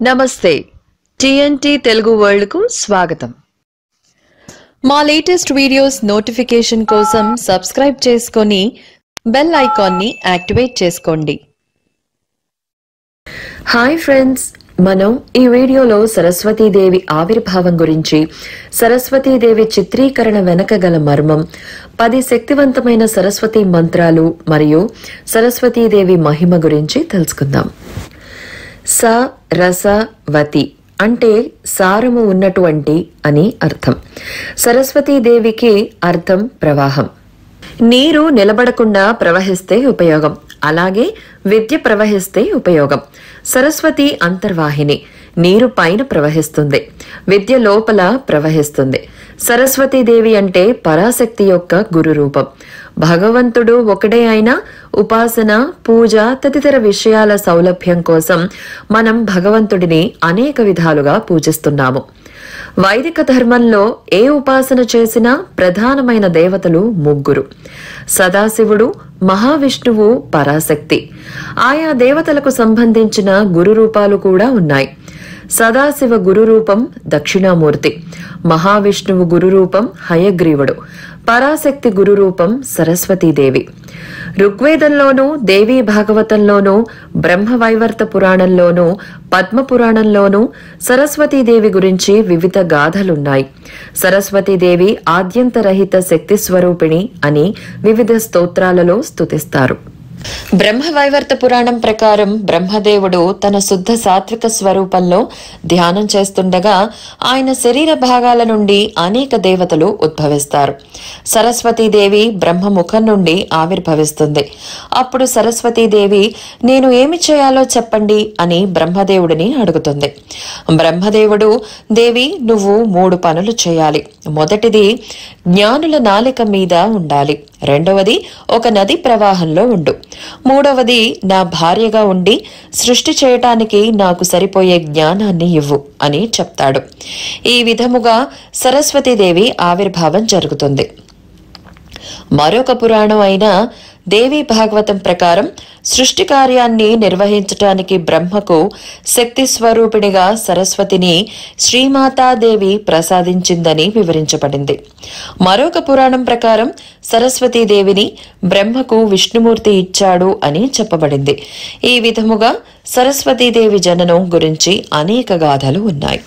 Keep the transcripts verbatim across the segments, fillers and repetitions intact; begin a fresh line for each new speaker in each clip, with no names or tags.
నమస్తే TNT Telugu world కు స్వాగతం. మా లేటెస్ట్ వీడియోస్ నోటిఫికేషన్ కోసం సబ్స్క్రైబ్ చేసుకొని బెల్ ఐకాన్ ని యాక్టివేట్ చేసుకోండి. హాయ్ ఫ్రెండ్స్, మనం ఈ వీడియోలో సరస్వతీదేవి ఆవిర్భావం గురించి, సరస్వతీదేవి చిత్రీకరణ వెనక గల మర్మం, పది శక్తివంతమైన సరస్వతీ మంత్రాలు మరియు సరస్వతీదేవి మహిమ గురించి తెలుసుకుందాం. స రసవతి అంటే సారము ఉన్నటువంటి అని అర్థం. సరస్వతీదేవికి అర్థం ప్రవాహం. నీరు నిలబడకుండా ప్రవహిస్తే ఉపయోగం, అలాగే విద్య ప్రవహిస్తే ఉపయోగం. సరస్వతి అంతర్వాహిని, నీరు పైన ప్రవహిస్తుంది, విద్య లోపల ప్రవహిస్తుంది. సరస్వతీదేవి అంటే పరాశక్తి యొక్క గురు రూపం. భగవంతుడు ఒకడే అయినా ఉపాసన, పూజ తదితర విషయాల సౌలభ్యం కోసం మనం భగవంతుడిని అనేక విధాలుగా పూజిస్తున్నాము. వైదిక ధర్మంలో ఏ ఉపాసన చేసినా ప్రధానమైన దేవతలు ముగ్గురు: సదాశివుడు, మహావిష్ణువు, పరాశక్తి. ఆయా దేవతలకు సంబంధించిన గురు రూపాలు కూడా ఉన్నాయి. సదాశివ గురు రూపం దక్షిణామూర్తి, మహావిష్ణువు గురు రూపం హయగ్రీవుడు, పరాశక్తి గురు రూపం సరస్వతీదేవి. ఋగ్వేదంలోనూ, దేవీ భాగవతంలోనూ, బ్రహ్మవైవర్త పురాణంలోనూ, పద్మ పురాణంలోనూ సరస్వతీదేవి గురించి వివిధ గాథలున్నాయి. సరస్వతీదేవి ఆద్యంతరహిత శక్తి స్వరూపిణి అని వివిధ స్తోత్రాలలో స్తుతిస్తారు. బ్రహ్మవైవర్త పురాణం ప్రకారం బ్రహ్మదేవుడు తన శుద్ధ సాత్విక స్వరూపంలో ధ్యానం చేస్తుండగా ఆయన శరీర భాగాల నుండి అనేక దేవతలు ఉద్భవిస్తారు. సరస్వతీదేవి బ్రహ్మ ముఖం నుండి ఆవిర్భవిస్తుంది. అప్పుడు సరస్వతీదేవి, నేను ఏమి చేయాలో చెప్పండి అని బ్రహ్మదేవుడిని అడుగుతుంది. బ్రహ్మదేవుడు, దేవి, నువ్వు మూడు పనులు చేయాలి. మొదటిది, జ్ఞానుల నాలిక మీద ఉండాలి. రెండవది, ఒక నది ప్రవాహంలో ఉండు. మూడవది, నా భార్యగా ఉండి సృష్టి చేయటానికి నాకు సరిపోయే జ్ఞానాన్ని ఇవ్వు అని చెప్తాడు. ఈ విధముగా సరస్వతీదేవి ఆవిర్భావం జరుగుతుంది. మరొక పురాణం అయిన దేవీ భాగవతం ప్రకారం సృష్టి కార్యాన్ని నిర్వహించటానికి బ్రహ్మకు శక్తి స్వరూపిణిగా సరస్వతిని శ్రీమాతాదేవి ప్రసాదించిందని వివరించబడింది. మరొక పురాణం ప్రకారం సరస్వతీదేవిని బ్రహ్మకు విష్ణుమూర్తి ఇచ్చాడు అని చెప్పబడింది. ఈ విధముగా సరస్వతీదేవి జననం గురించి అనేక గాథలు ఉన్నాయి.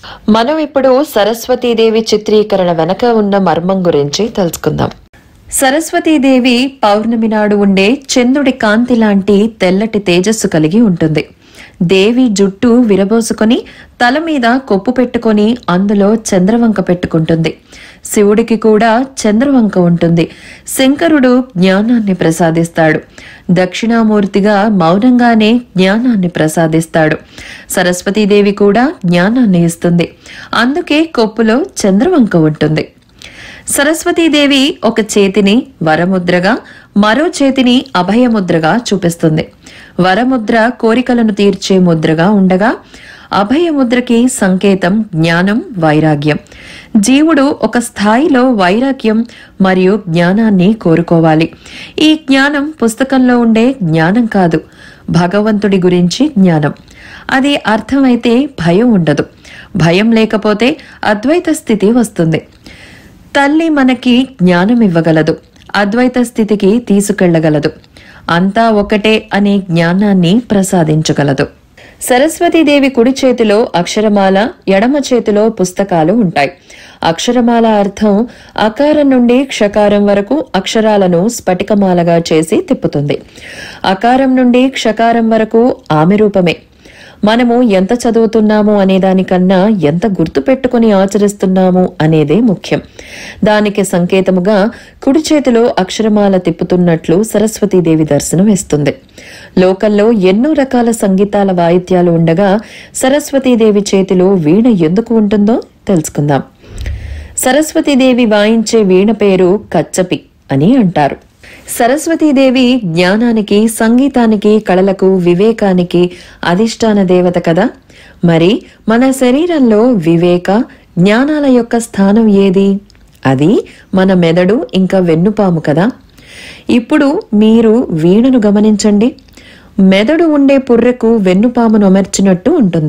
మనం ఇప్పుడు సరస్వతీదేవి చిత్రీకరణ వెనక ఉన్న మర్మం గురించి తెలుసుకుందాం. సరస్వతీదేవి పౌర్ణమి నాడు ఉండే చంద్రుడి కాంతి లాంటి తెల్లటి తేజస్సు కలిగి ఉంటుంది. దేవి జుట్టు విరబోసుకొని తల మీద కొప్పు పెట్టుకొని అందులో చంద్రవంక పెట్టుకుంటుంది. శివుడికి కూడా చంద్రవంక ఉంటుంది. శంకరుడు జ్ఞానాన్ని ప్రసాదిస్తాడు. దక్షిణామూర్తిగా మౌనంగానే జ్ఞానాన్ని ప్రసాదిస్తాడు. సరస్వతీదేవి కూడా జ్ఞానాన్ని ఇస్తుంది. అందుకే కొప్పులో చంద్రవంక ఉంటుంది. సరస్వతీదేవి ఒక చేతిని వరముద్రగా, మరో చేతిని అభయముద్రగా చూపిస్తుంది. వరముద్ర కోరికలను తీర్చే ముద్రగా ఉండగా, అభయముద్రకి సంకేతం జ్ఞానం, వైరాగ్యం. జీవుడు ఒక స్థాయిలో వైరాగ్యం మరియు జ్ఞానాన్ని కోరుకోవాలి. ఈ జ్ఞానం పుస్తకంలో ఉండే జ్ఞానం కాదు, భగవంతుడి గురించి జ్ఞానం. అది అర్థమైతే భయం ఉండదు. భయం లేకపోతే అద్వైత స్థితి వస్తుంది. తల్లి మనకి జ్ఞానం ఇవ్వగలదు, అద్వైత స్థితికి తీసుకెళ్లగలదు. అంతా ఒకటే అనే జ్ఞానాన్ని ప్రసాదించగలదు. సరస్వతీదేవి కుడి చేతిలో అక్షరమాల, ఎడమ చేతిలో పుస్తకాలు ఉంటాయి. అక్షరమాల అర్థం అకారం నుండి క్షకారం వరకు అక్షరాలను స్ఫటికమాలగా చేసి తిప్పుతుంది. అకారం నుండి క్షకారం వరకు ఆమె రూపమే. మనము ఎంత చదువుతున్నాము అనేదానికన్నా ఎంత గుర్తు పెట్టుకుని ఆచరిస్తున్నాము అనేదే ముఖ్యం. దానికి సంకేతముగా కుడి చేతిలో అక్షరమాల తిప్పుతున్నట్లు సరస్వతీదేవి దర్శనం ఇస్తుంది. లోకంలో ఎన్నో రకాల సంగీతాల వాయిద్యాలు ఉండగా సరస్వతీదేవి చేతిలో వీణ ఎందుకు ఉంటుందో తెలుసుకుందాం. సరస్వతీదేవి వాయించే వీణ పేరు కచ్చపి అని అంటారు. సరస్వతీదేవి జ్ఞానానికి, సంగీతానికి, కళలకు, వివేకానికి అధిష్టాన దేవత కదా. మరి మన శరీరంలో వివేక, జ్ఞానాల యొక్క స్థానం ఏది? అది మన మెదడు ఇంకా వెన్నుపాము కదా. ఇప్పుడు మీరు వీణను గమనించండి. మెదడు ఉండే పుర్రెకు వెన్నుపామును అమర్చినట్టు ఉంటుంది.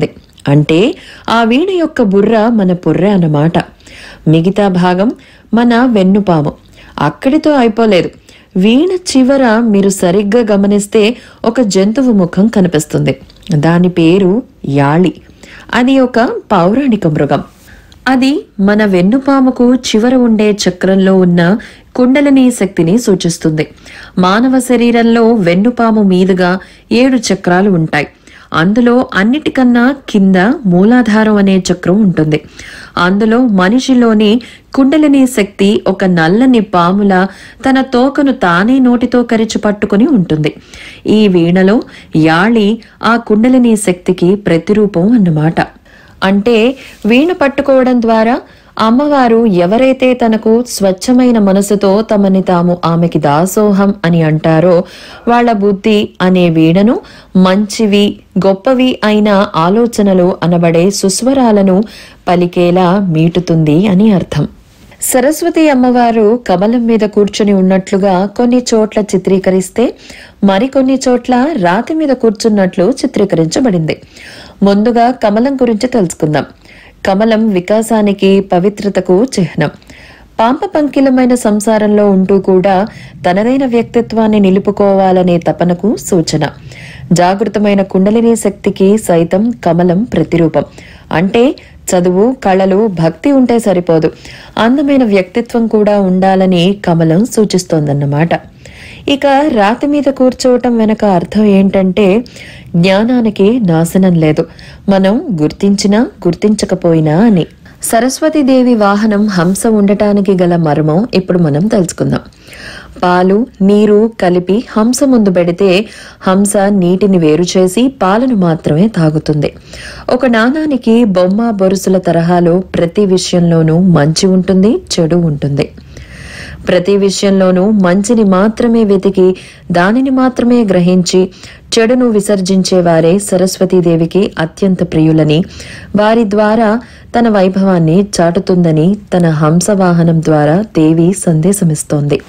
అంటే ఆ వీణ యొక్క బుర్ర మన పుర్రె అన్నమాట. మిగతా భాగం మన వెన్నుపాము. అక్కడితో అయిపోలేదు. వీణ చివర మీరు సరిగ్గా గమనిస్తే ఒక జంతువు ముఖం కనిపిస్తుంది. దాని పేరు యాళి. అది ఒక పౌరాణిక మృగం. అది మన వెన్నుపాముకు చివర ఉండే చక్రంలో ఉన్న కుండలిని శక్తిని సూచిస్తుంది. మానవ శరీరంలో వెన్నుపాము మీదుగా ఏడు చక్రాలు ఉంటాయి. అందులో అన్నిటికన్నా కింద మూలాధారం అనే చక్రం ఉంటుంది. అందులో మనిషిలోని కుండలిని శక్తి ఒక నల్లని పాముల తన తోకను తానే నోటితో కరిచి పట్టుకుని ఉంటుంది. ఈ వీణలో యాళి ఆ కుండలిని శక్తికి ప్రతిరూపం అన్నమాట. అంటే వీణ పట్టుకోవడం ద్వారా అమ్మవారు ఎవరైతే తనకు స్వచ్ఛమైన మనసుతో తమని తాము ఆమెకి దాసోహం అని అంటారో వాళ్ల బుద్ధి అనే వీణను మంచివి గొప్పవి అయిన ఆలోచనలు అనబడే సుస్వరాలను పలికేలా మీటుతుంది అని అర్థం. సరస్వతి అమ్మవారు కమలం మీద కూర్చుని ఉన్నట్లుగా కొన్ని చోట్ల చిత్రీకరిస్తే మరికొన్ని చోట్ల రాతి మీద కూర్చున్నట్లు చిత్రీకరించబడింది. ముందుగా కమలం గురించి తెలుసుకుందాం. కమలం వికాసానికి పవిత్రతకు చిహ్నం. పాంప పంకిలమైన సంసారంలో ఉంటూ కూడా తనదైన వ్యక్తిత్వాన్ని నిలుపుకోవాలనే తపనకు సూచన. జాగృతమైన కుండలిని శక్తికి సైతం కమలం ప్రతిరూపం. అంటే చదువు కళలు భక్తి ఉంటే సరిపోదు, అందమైన వ్యక్తిత్వం కూడా ఉండాలని కమలం సూచిస్తోందన్నమాట. ఇక రాతి మీద కూర్చోవటం వెనక అర్థం ఏంటంటే జ్ఞానానికి నాశనం లేదు, మనం గుర్తించినా గుర్తించకపోయినా అని. సరస్వతీదేవి వాహనం హంస ఉండటానికి గల మర్మం ఇప్పుడు మనం తెలుసుకుందాం. పాలు నీరు కలిపి హంస ముందు పెడితే హంస నీటిని వేరు చేసి పాలను మాత్రమే తాగుతుంది. ఒక నాణానికి బొమ్మ బొరుసుల తరహాలో ప్రతి విషయంలోనూ మంచి ఉంటుంది, చెడు ఉంటుంది. ప్రతి విషయంలోనూ మంచిని మాత్రమే వెతికి దానిని మాత్రమే గ్రహించి చెడును విసర్జించేవారే సరస్వతీదేవికి అత్యంత ప్రియులని, వారి ద్వారా తన వైభవాన్ని చాటుతుందని తన హంసవాహనం ద్వారా దేవి సందేశమిస్తోంది.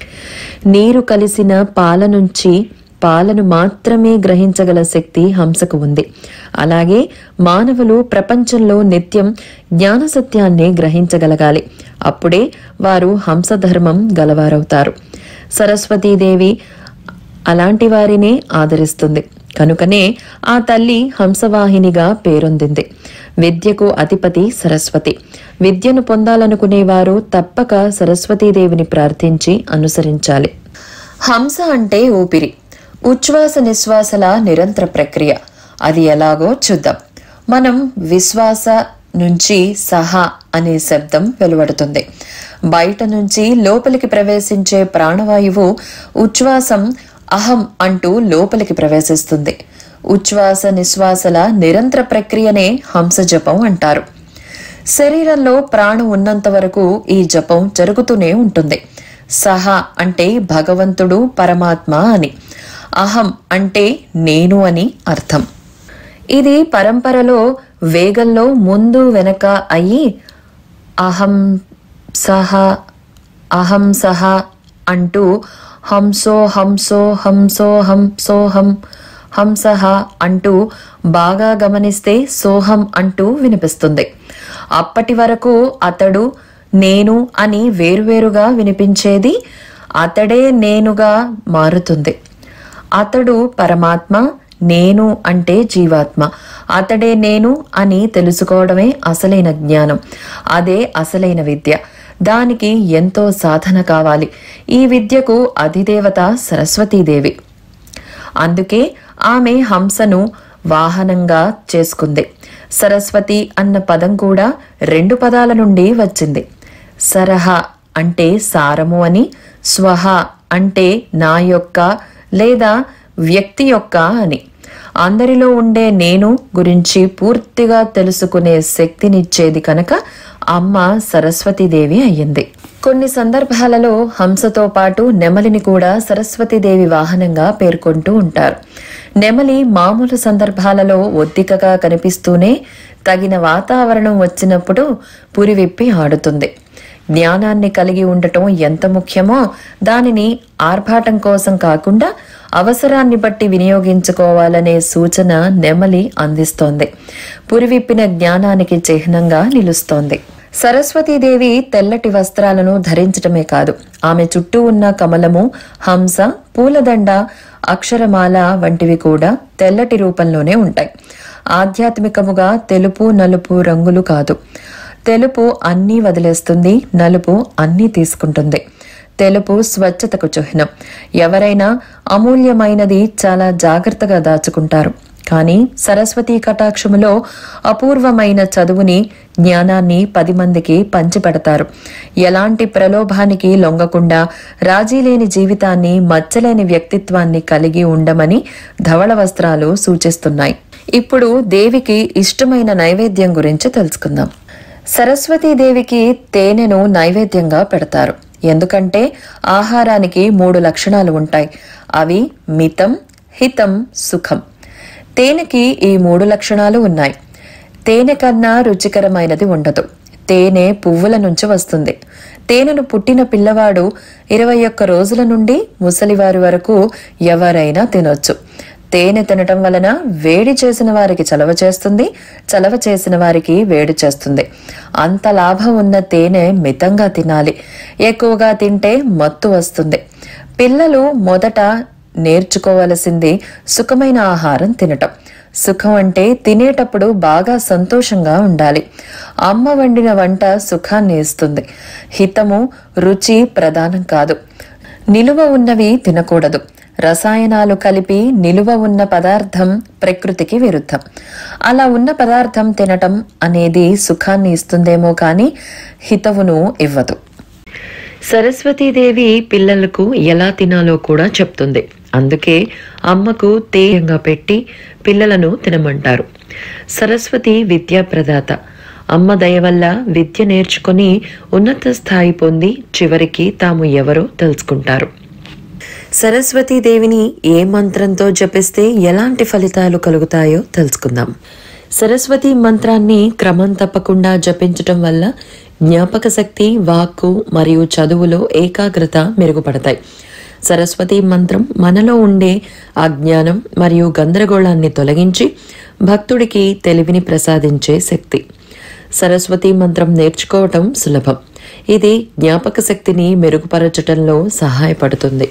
నీరు కలిసిన పాల నుంచి పాలను మాత్రమే గ్రహించగల శక్తి హంసకు ఉంది. అలాగే మానవులు ప్రపంచంలో నిత్యం జ్ఞాన సత్యాన్ని గ్రహించగలగాలి. అప్పుడే వారు హంసధర్మం గలవారవుతారు. సరస్వతీదేవి అలాంటి వారినే ఆదరిస్తుంది. కనుకనే ఆ తల్లి హంసవాహినిగా పేరొందింది. విద్యకు అధిపతి సరస్వతి. విద్యను పొందాలనుకునేవారు తప్పక సరస్వతీదేవిని ప్రార్థించి అనుసరించాలి. హంస అంటే ఊపిరి, ఉచ్ఛ్వాస నిశ్వాసల నిరంతర ప్రక్రియ. అది ఎలాగో చూద్దాం. మనం విశ్వాస నుంచి సహా అనే శబ్దం వెలువడుతుంది. బయట నుంచి లోపలికి ప్రవేశించే ప్రాణవాయువు ఉచ్ఛ్వాసం అహం అంటూ లోపలికి ప్రవేశిస్తుంది. ఉచ్ఛ్వాస నిశ్వాసల నిరంతర ప్రక్రియనే హంస జపం అంటారు. శరీరంలో ప్రాణం ఉన్నంత వరకు ఈ జపం జరుగుతూనే ఉంటుంది. సహా అంటే భగవంతుడు పరమాత్మ అని, అహం అంటే నేను అని అర్థం. ఇది పరంపరలో వేగంలో ముందు వెనక అయ్యి అహం సహ అహం సహ అంటూ హంసో హంసో హంసో హంసోహం హంసహ అంటూ బాగా గమనిస్తే సోహం అంటూ వినిపిస్తుంది. అప్పటి వరకు అతడు నేను అని వేరువేరుగా వినిపించేది అతడే నేనుగా మారుతుంది. అతడు పరమాత్మ, నేను అంటే జీవాత్మ. అతడే నేను అని తెలుసుకోవడమే అసలైన జ్ఞానం. అదే అసలైన విద్య. దానికి ఎంతో సాధన కావాలి. ఈ విద్యకు అధిదేవత సరస్వతీదేవి. అందుకే ఆమె హంసను వాహనంగా చేసుకుంది. సరస్వతి అన్న పదం కూడా రెండు పదాల నుండి వచ్చింది. సరహ అంటే సారము అని, స్వహ అంటే నా యొక్క లేదా వ్యక్తి యొక్క అని. అందరిలో ఉండే నేను గురించి పూర్తిగా తెలుసుకునే శక్తినిచ్చేది కనుక అమ్మ సరస్వతీదేవి అయ్యింది. కొన్ని సందర్భాలలో హంసతో పాటు నెమలిని కూడా సరస్వతీదేవి వాహనంగా పేర్కొంటూ ఉంటారు. నెమలి మామూలు సందర్భాలలో ఒద్దికగా కనిపిస్తూనే తగిన వాతావరణం వచ్చినప్పుడు పురివిప్పి ఆడుతుంది. జ్ఞానాన్ని కలిగి ఉండటం ఎంత ముఖ్యమో దానిని ఆర్భాటం కోసం కాకుండా అవసరాన్ని బట్టి వినియోగించుకోవాలనే సూచన నెమలి అందిస్తోంది. పురివిప్పిన జ్ఞానానికి చిహ్నంగా నిలుస్తోంది. సరస్వతీదేవి తెల్లటి వస్త్రాలను ధరించటమే కాదు, ఆమె చుట్టూ ఉన్న కమలము, హంస, పూలదండ, అక్షరమాల వంటివి కూడా తెల్లటి రూపంలోనే ఉంటాయి. ఆధ్యాత్మికముగా తెలుపు నలుపు రంగులు కాదు. తెలుపు అన్నీ వదిలేస్తుంది, నలుపు అన్నీ తీసుకుంటుంది. తెలుపు స్వచ్ఛతకు చిహ్నం. ఎవరైనా అమూల్యమైనది చాలా జాగ్రత్తగా దాచుకుంటారు. కానీ సరస్వతీ కటాక్షములో అపూర్వమైన చదువుని, జ్ఞానాన్ని పది మందికి పంచిపెడతారు. ఎలాంటి ప్రలోభానికి లొంగకుండా రాజీలేని జీవితాన్ని, మచ్చలేని వ్యక్తిత్వాన్ని కలిగి ఉండమని ధవళ వస్త్రాలు సూచిస్తున్నాయి. ఇప్పుడు దేవికి ఇష్టమైన నైవేద్యం గురించి తెలుసుకుందాం. సరస్వతీదేవికి తేనెను నైవేద్యంగా పెడతారు. ఎందుకంటే ఆహారానికి మూడు లక్షణాలు ఉంటాయి. అవి మితం, హితం, సుఖం. తేనెకి ఈ మూడు లక్షణాలు ఉన్నాయి. తేనె కన్నా రుచికరమైనది ఉండదు. తేనె పువ్వుల నుంచి వస్తుంది. తేనెను పుట్టిన పిల్లవాడు ఇరవై ఒక్క రోజుల నుండి ముసలివారి వరకు ఎవరైనా తినొచ్చు. తేనె తినటం వలన వేడి చేసిన వారికి చలవ చేస్తుంది, చలవ చేసిన వారికి వేడి చేస్తుంది. అంత లాభం ఉన్న తేనె మితంగా తినాలి. ఎక్కువగా తింటే మత్తు వస్తుంది. పిల్లలు మొదట నేర్చుకోవలసింది సుఖమైన ఆహారం తినటం. సుఖం అంటే తినేటప్పుడు బాగా సంతోషంగా ఉండాలి. అమ్మ వండిన వంట సుఖాన్ని ఇస్తుంది. హితము, రుచి ప్రధానం కాదు. నిలువ ఉన్నవి తినకూడదు. రసాయనాలు కలిపి నిలువ ఉన్న పదార్థం ప్రకృతికి విరుద్ధం. అలా ఉన్న పదార్థం తినటం అనేది సుఖాన్ని ఇస్తుందేమో కానీ హితవును ఇవ్వదు. సరస్వతీదేవి పిల్లలకు ఎలా తినాలో కూడా చెప్తుంది. అందుకే అమ్మకు తేయంగా పెట్టి పిల్లలను తినమంటారు. సరస్వతి విద్యా ప్రదాత. అమ్మ దయ వల్ల విద్య నేర్చుకుని ఉన్నత స్థాయి పొంది చివరికి తాము ఎవరో తెలుసుకుంటారు. సరస్వతీదేవిని ఏ మంత్రంతో జపిస్తే ఎలాంటి ఫలితాలు కలుగుతాయో తెలుసుకుందాం. సరస్వతి మంత్రాన్ని క్రమం తప్పకుండా జపించటం వల్ల జ్ఞాపక శక్తి, వాక్కు మరియు చదువులో ఏకాగ్రత మెరుగుపడతాయి. సరస్వతి మంత్రం మనలో ఉండే అజ్ఞానం మరియు గందరగోళాన్ని తొలగించి భక్తుడికి తెలివిని ప్రసాదించే శక్తి. సరస్వతి మంత్రం నేర్చుకోవటం సులభం. ఇది జ్ఞాపక శక్తిని మెరుగుపరచటంలో సహాయపడుతుంది.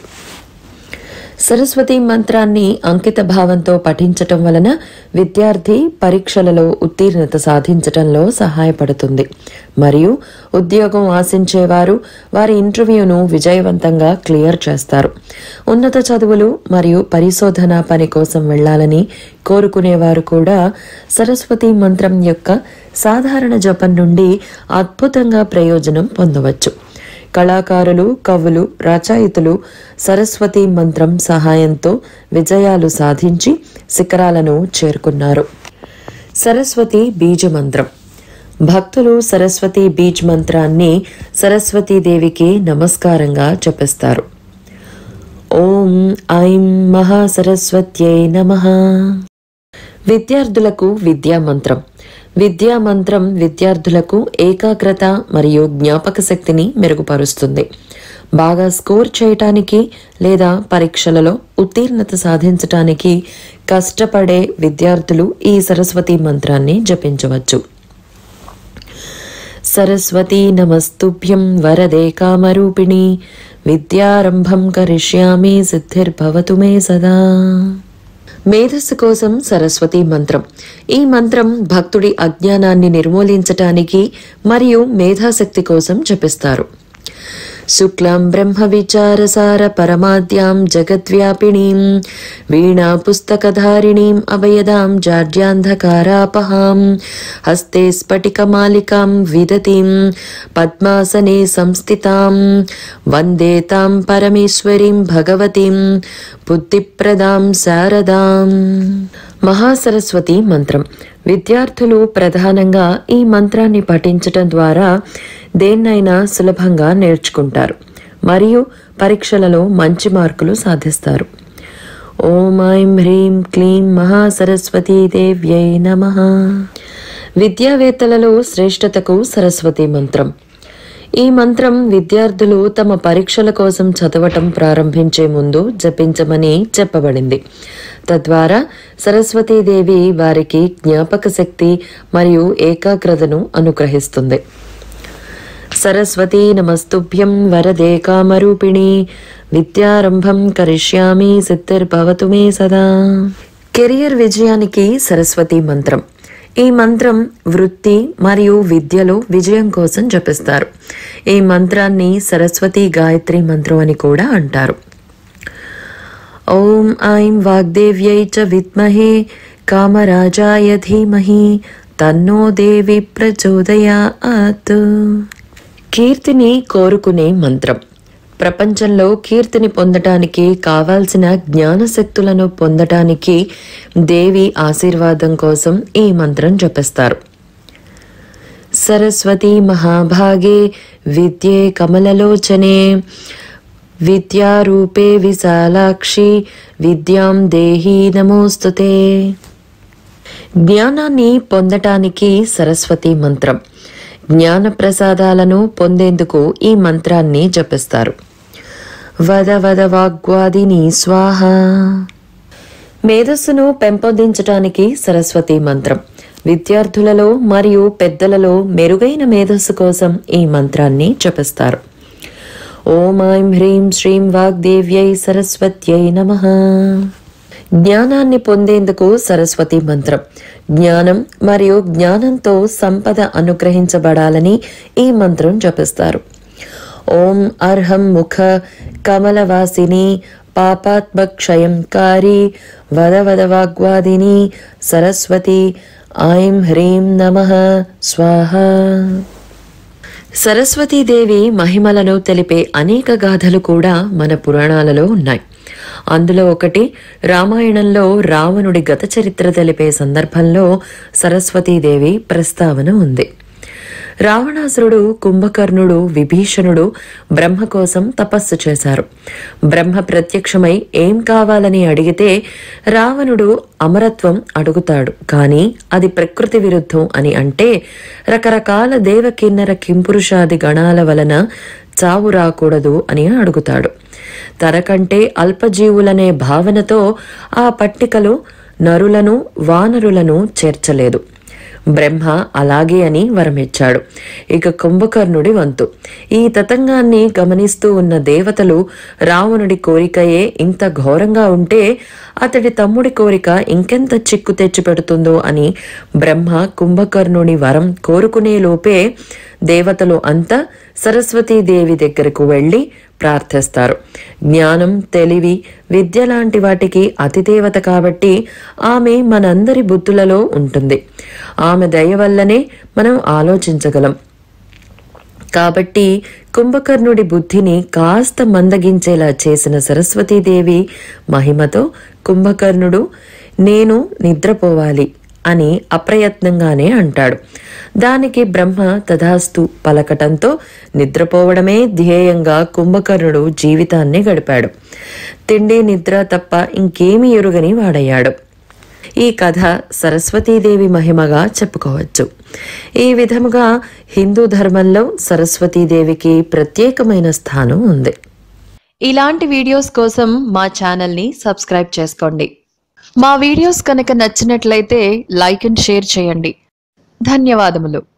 సరస్వతి మంత్రాన్ని అంకిత భావంతో పఠించటం వలన విద్యార్థి పరీక్షలలో ఉత్తీర్ణత సాధించటంలో సహాయపడుతుంది. మరియు ఉద్యోగం ఆశించేవారు వారి ఇంటర్వ్యూను విజయవంతంగా క్లియర్ చేస్తారు. ఉన్నత చదువులు మరియు పరిశోధన పని కోసం వెళ్లాలని కోరుకునేవారు కూడా సరస్వతి మంత్రం యొక్క సాధారణ జపం నుండి అద్భుతంగా ప్రయోజనం పొందవచ్చు. కళాకారులు, కవులు, రచయితలు సరస్వతి మంత్రం సహాయంతో విజయాలు సాధించి శిఖరాలను చేరుకున్నారు. సరస్వతి బీజ మంత్రం. భక్తులు సరస్వతి బీజ్ మంత్రాన్ని సరస్వతీదేవికి నమస్కారంగా జపిస్తారు. ఓం ఐం మహాసరస్వత్యై నమః. విద్యార్థులకు విద్యా మంత్రం. విద్యా మంత్రం విద్యార్థులకు ఏకాగ్రత మరియు జ్ఞాపక శక్తిని మెరుగుపరుస్తుంది. బాగా స్కోర్ చేయటానికి లేదా పరీక్షలలో ఉత్తీర్ణత సాధించటానికి కష్టపడే విద్యార్థులు ఈ సరస్వతి మంత్రాన్ని జపించవచ్చు. సరస్వతీ నమస్తుభ్యం వరదే కామరూపిణి విద్యారంభం కరిష్యామి సిద్ధిర్భవతు మే సదా. మేధస్సు కోసం సరస్వతి మంత్రం. ఈ మంత్రం భక్తుడి అజ్ఞానాన్ని నిర్మూలించటానికి మరియు మేధాశక్తి కోసం జపిస్తారు. శుక్లాం బ్రహ్మ విచారసార పరమాద్యాం జగద్వ్యాపిణీం వీణా పుస్తకధారిణీం అభయదాం జాడ్యాంధకారాపహాం హస్తే స్ఫటికమాలికాం విదతిం పద్మాసనే సంస్థితాం వందే తాం పరమేశ్వరీం భగవతీం బుద్ధిప్రదాం శారదాం. మహాసరస్వతి మంత్రం. విద్యార్థులు ప్రధానంగా ఈ మంత్రాన్ని పఠించటం ద్వారా దేన్నైనా సులభంగా నేర్చుకుంటారు మరియు పరీక్షలలో మంచి మార్కులు సాధిస్తారు. ఓం ఐం హ్రీం క్లీం మహాసరస్వతీ దేవ్యై నమః. విద్యావేత్తలలో శ్రేష్టతకు సరస్వతి మంత్రం. ఈ మంత్రం విద్యార్థులు తమ పరీక్షల కోసం చదవటం ప్రారంభించే ముందు జపించమని చెప్పబడింది. తద్వారా సరస్వతీదేవి వారికి జ్ఞాపక శక్తి మరియు ఏకాగ్రతను అనుగ్రహిస్తుంది. సరస్వతీ నమస్తుభ్యం వరదే కామరూపిణి విద్యారంభం కరిష్యామి సిద్ధిర్భవతు మే సదా. కెరియర్ విజయానికి సరస్వతి మంత్రం. ఈ మంత్రం వృత్తి మరియు విద్యలో విజయం కోసం జపిస్తారు. ఈ మంత్రాన్ని సరస్వతి గాయత్రి మంత్రం అని కూడా అంటారు. ఓం ఐం వాగ్దేవ్యై చ విద్మహే కామరాజాయ ధీమహి తన్నో దేవి ప్రచోదయాత్. కీర్తిని కోరుకునే మంత్రం. ప్రపంచంలో కీర్తిని పొందటానికి కావాల్సిన జ్ఞానశక్తులను పొందటానికి దేవి ఆశీర్వాదం కోసం ఈ మంత్రం జపిస్తారు. సరస్వతి మహాభాగే విద్యే కమలలోచనే విద్యారూపే విశాలాక్షి విద్యాం దేహి నమోస్తుతే. జ్ఞానాన్ని పొందటానికి సరస్వతి మంత్రం. జ్ఞాన ప్రసాదాలను పొందేందుకు ఈ మంత్రాన్ని జపిస్తారు. వద వద వాగ్వాదిని స్వాహ. మేధస్సును పెంపొందించటానికి సరస్వతి మంత్రం. విద్యార్థులలో మరియు పెద్దలలో మెరుగైన మేధస్సు కోసం ఈ మంత్రాన్ని జపిస్తారు. ఓం ఐం హ్రీం శ్రీం వాగ్దేవ్యై సరస్వత్యై నమః. జ్ఞానాన్ని పొందేందుకు సరస్వతి మంత్రం. జ్ఞానం మరియు జ్ఞానంతో సంపద అనుగ్రహించబడాలని ఈ మంత్రం జపిస్తారు. ఓం అర్హం ముఖ కమలవాసిని పాపాత్మక్షయంకారి వద వద వాగ్వాదిని సరస్వతి ఐం హ్రీం నమః స్వాహ. సరస్వతీదేవి మహిమలను తెలిపే అనేక గాథలు కూడా మన పురాణాలలో ఉన్నాయి. అందులో ఒకటి రామాయణంలో రావణుడి గత చరిత్ర తెలిపే సందర్భంలో సరస్వతీదేవి ప్రస్తావన ఉంది. రావణాసురుడు, కుంభకర్ణుడు, విభీషణుడు బ్రహ్మ కోసం తపస్సు చేశారు. బ్రహ్మ ప్రత్యక్షమై ఏం కావాలని అడిగితే రావణుడు అమరత్వం అడుగుతాడు, కానీ అది ప్రకృతి విరుద్ధం అని అంటే రకరకాల దేవకిన్నర కింపురుషాది గణాల వలన చావు రాకూడదు అని అడుగుతాడు. తనకంటే అల్పజీవులనే భావనతో ఆ పట్టికలో నరులను వానరులను చేర్చలేదు. బ్రహ్మ అలాగే అని వరమిచ్చాడు. ఇక కుంభకర్ణుడి వంతు. ఈ తతంగాన్ని గమనిస్తూ ఉన్న దేవతలు రావణుడి కోరికయే ఇంత ఘోరంగా ఉంటే అతడి తమ్ముడి కోరిక ఇంకెంత చిక్కు తెచ్చి పెడుతుందో అని బ్రహ్మ కుంభకర్ణుని వరం కోరుకునే లోపే దేవతలు అంతా సరస్వతీదేవి దగ్గరకు వెళ్లి ప్రార్థిస్తారు. జ్ఞానం, తెలివి, విద్య లాంటి వాటికి అతిదేవత కాబట్టి ఆమె మనందరి బుద్ధులలో ఉంటుంది. ఆమె దయ వల్లనే మనం ఆలోచించగలం. కాబట్టి కుంభకర్ణుడి బుద్ధిని కాస్త మందగించేలా చేసిన సరస్వతీదేవి మహిమతో కుంభకర్ణుడు నేను నిద్రపోవాలి అని అప్రయత్నంగానే అంటాడు. దానికి బ్రహ్మ తథాస్తు పలకటంతో నిద్రపోవడమే ధ్యేయంగా కుంభకర్ణుడు జీవితాన్ని గడిపాడు. తిండి నిద్ర తప్ప ఇంకేమీ ఎరుగని వాడయ్యాడు. ఈ కథ సరస్వతీదేవి మహిమగా చెప్పుకోవచ్చు. ఈ విధముగా హిందూ ధర్మంలో సరస్వతీదేవికి ప్రత్యేకమైన స్థానం ఉంది. ఇలాంటి వీడియోస్ కోసం మా ఛానల్ని సబ్స్క్రైబ్ చేసుకోండి. మా వీడియోస్ కనుక నచ్చినట్లయితే లైక్ అండ్ షేర్ చేయండి. ధన్యవాదములు.